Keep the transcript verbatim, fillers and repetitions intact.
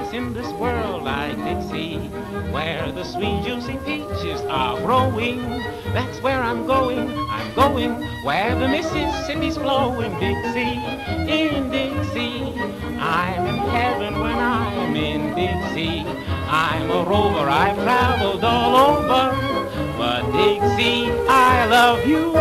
place in this world like Dixie, where the sweet juicy peaches are growing. That's where I'm going, I'm going where the Mississippi's flowing. Dixie, in Dixie, I'm in heaven when I'm in Dixie. I'm a rover, I've traveled all over, but Dixie, I love you